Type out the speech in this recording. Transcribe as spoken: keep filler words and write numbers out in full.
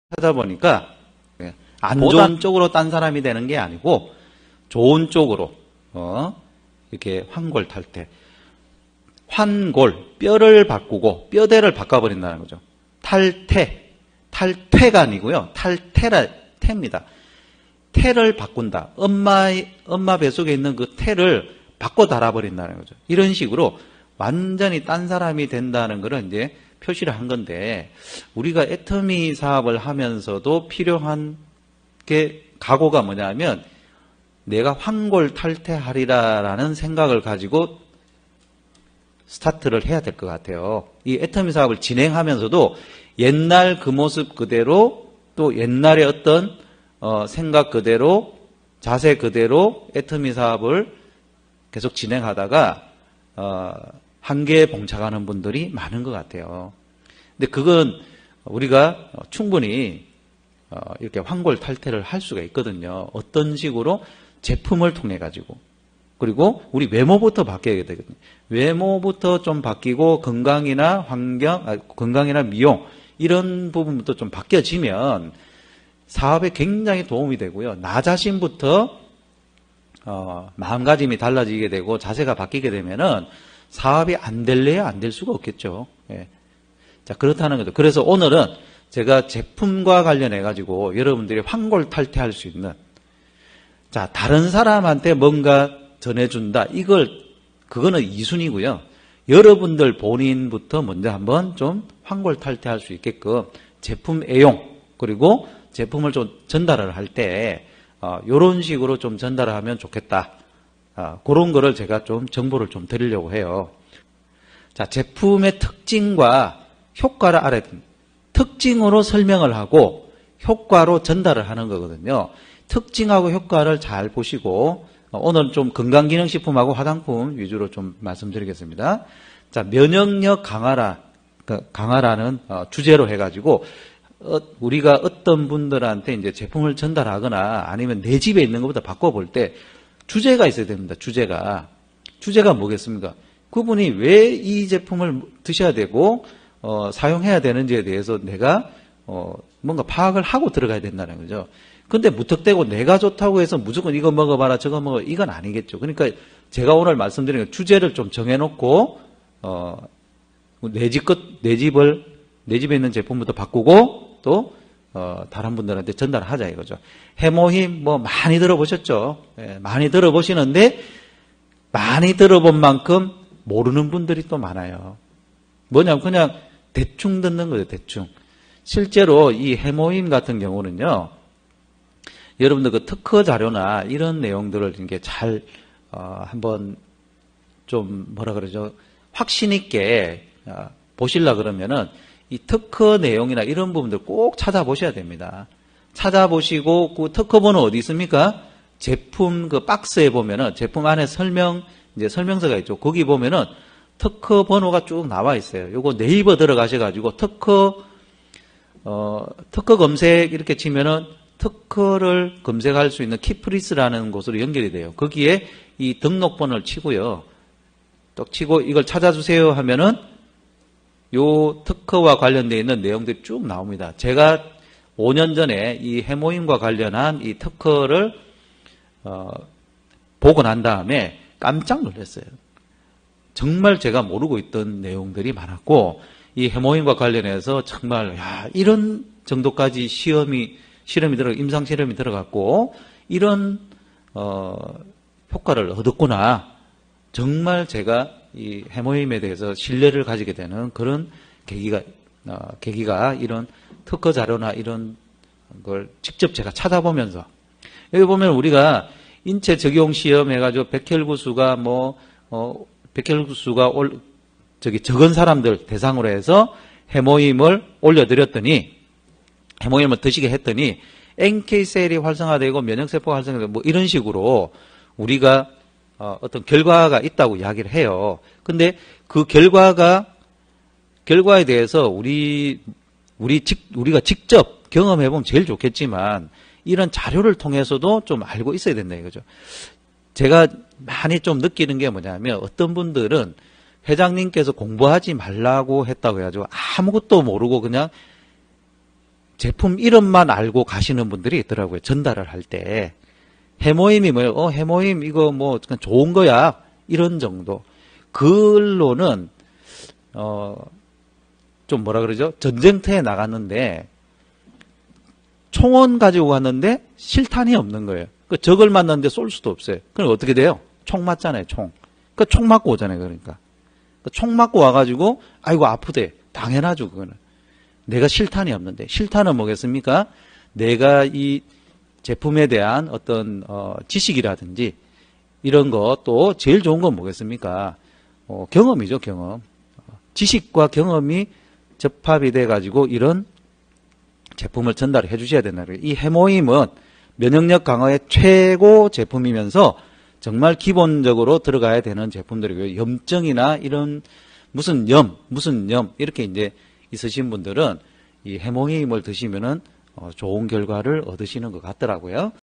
하다 보니까 안 좋은 쪽으로 딴 사람이 되는 게 아니고 좋은 쪽으로 어 이렇게 환골탈태, 환골 뼈를 바꾸고 뼈대를 바꿔버린다는 거죠. 탈태, 탈퇴가 아니고요. 탈태라 태입니다. 태를 바꾼다. 엄마 엄마 뱃속에 있는 그 태를 바꿔 달아버린다는 거죠. 이런 식으로 완전히 딴 사람이 된다는 것을 이제 표시를 한 건데, 우리가 애터미 사업을 하면서도 필요한 게 각오가 뭐냐면, 내가 환골탈태하리라라는 생각을 가지고 스타트를 해야 될 것 같아요. 이 애터미 사업을 진행하면서도 옛날 그 모습 그대로, 또 옛날의 어떤 어, 생각 그대로, 자세 그대로 애터미 사업을 계속 진행하다가 어, 한계에 봉착하는 분들이 많은 것 같아요. 근데 그건 우리가 충분히 어, 이렇게 환골탈태를 할 수가 있거든요. 어떤 식으로? 제품을 통해 가지고. 그리고 우리 외모부터 바뀌어야 되거든요. 외모부터 좀 바뀌고 건강이나 환경, 아, 건강이나 미용 이런 부분부터 좀 바뀌어지면 사업에 굉장히 도움이 되고요. 나 자신부터 어, 마음가짐이 달라지게 되고 자세가 바뀌게 되면은 사업이 안 될래야 안 될 수가 없겠죠. 예. 자, 그렇다는 거죠. 그래서 오늘은 제가 제품과 관련해 가지고 여러분들이 환골탈태할 수 있는, 자, 다른 사람한테 뭔가 전해준다. 이걸, 그거는 이순이고요. 여러분들 본인부터 먼저 한번 좀 환골탈태할 수 있게끔 제품 애용, 그리고 제품을 좀 전달을 할 때, 어, 요런 식으로 좀 전달을 하면 좋겠다. 어, 그런 거를 제가 좀 정보를 좀 드리려고 해요. 자, 제품의 특징과 효과를 알아야 됩니다. 특징으로 설명을 하고 효과로 전달을 하는 거거든요. 특징하고 효과를 잘 보시고, 오늘 좀 건강기능식품하고 화장품 위주로 좀 말씀드리겠습니다. 자, 면역력 강화라, 강화라는 주제로 해가지고, 우리가 어떤 분들한테 이제 제품을 전달하거나 아니면 내 집에 있는 것보다 바꿔볼 때 주제가 있어야 됩니다. 주제가. 주제가 뭐겠습니까? 그분이 왜 이 제품을 드셔야 되고, 어, 사용해야 되는지에 대해서 내가, 어, 뭔가 파악을 하고 들어가야 된다는 거죠. 근데 무턱대고 내가 좋다고 해서 무조건 이거 먹어봐라, 저거 먹어, 이건 아니겠죠. 그러니까 제가 오늘 말씀드린 건 주제를 좀 정해놓고, 어, 내 집 것, 내 집을, 내 집에 있는 제품부터 바꾸고, 또, 어, 다른 분들한테 전달하자 이거죠. 해모힘 뭐 많이 들어보셨죠? 예, 많이 들어보시는데, 많이 들어본 만큼 모르는 분들이 또 많아요. 뭐냐면 그냥 대충 듣는 거예요, 대충. 실제로 이 해모힘 같은 경우는요, 여러분들 그 특허 자료나 이런 내용들을 이렇게 잘, 어, 한번 좀 뭐라 그러죠? 확신 있게, 어, 보시려 그러면은 이 특허 내용이나 이런 부분들 꼭 찾아보셔야 됩니다. 찾아보시고 그 특허 번호 어디 있습니까? 제품 그 박스에 보면은 제품 안에 설명, 이제 설명서가 있죠. 거기 보면은 특허 번호가 쭉 나와 있어요. 요거 네이버 들어가셔가지고 특허, 어, 특허 검색 이렇게 치면은 특허를 검색할 수 있는 키프리스라는 곳으로 연결이 돼요. 거기에 이 등록번호를 치고요. 또 치고 이걸 찾아주세요 하면은 요 특허와 관련되어 있는 내용들이 쭉 나옵니다. 제가 오 년 전에 이 해모임과 관련한 이 특허를 어, 보고 난 다음에 깜짝 놀랐어요. 정말 제가 모르고 있던 내용들이 많았고, 이 해모임과 관련해서 정말 야, 이런 정도까지 시험이 실험이 들어 임상 실험이 들어갔고 이런 어, 효과를 얻었구나. 정말 제가 이 해모임에 대해서 신뢰를 가지게 되는 그런 계기가 어, 계기가 이런 특허 자료나 이런 걸 직접 제가 찾아보면서, 여기 보면 우리가 인체 적용 시험 해가지고 백혈구수가 뭐 어, 백혈구수가 올 저기 적은 사람들 대상으로 해서 해모임을 올려드렸더니, 해모임을 드시게 했더니 엔케이셀이 활성화되고 면역세포가 활성화되고 뭐 이런 식으로 우리가 어, 어떤 결과가 있다고 이야기를 해요. 근데 그 결과가 결과에 대해서 우리 우리 직 우리가 직접 경험해 보면 제일 좋겠지만 이런 자료를 통해서도 좀 알고 있어야 된다 이거죠. 제가 많이 좀 느끼는 게 뭐냐면, 어떤 분들은 회장님께서 공부하지 말라고 했다고 해가지고 아무것도 모르고 그냥 제품 이름만 알고 가시는 분들이 있더라고요. 전달을 할 때. 해모임이 뭐예요? 어, 해모임 이거 뭐 좋은 거야. 이런 정도. 그걸로는 어, 좀 뭐라 그러죠? 전쟁터에 나갔는데 총원 가지고 갔는데 실탄이 없는 거예요. 그 적을 맞는데 쏠 수도 없어요. 그럼 어떻게 돼요? 총 맞잖아요, 총. 그 총 맞고 오잖아요, 그러니까. 총 맞고 와가지고 아이고 아프대. 당연하죠, 그거는. 내가 실탄이 없는데. 실탄은 뭐겠습니까? 내가 이 제품에 대한 어떤 어, 지식이라든지 이런 거 또 제일 좋은 건 뭐겠습니까? 어, 경험이죠, 경험. 지식과 경험이 접합이 돼가지고 이런 제품을 전달해 주셔야 된다. 이 해모임은 면역력 강화의 최고 제품이면서 정말 기본적으로 들어가야 되는 제품들이고요. 염증이나 이런 무슨 염, 무슨 염 이렇게 이제 있으신 분들은 이 해모임을 드시면은 좋은 결과를 얻으시는 것 같더라고요.